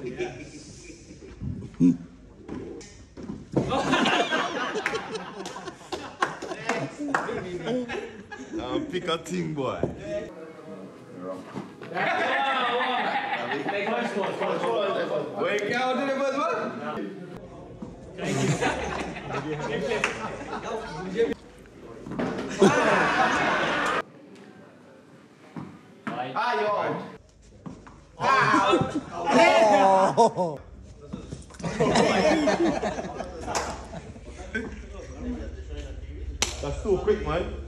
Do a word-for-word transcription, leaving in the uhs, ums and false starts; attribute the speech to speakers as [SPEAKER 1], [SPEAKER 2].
[SPEAKER 1] Uh, pick a team, boy. Wait, count in the first one?
[SPEAKER 2] Oh.
[SPEAKER 1] That's too quick, man.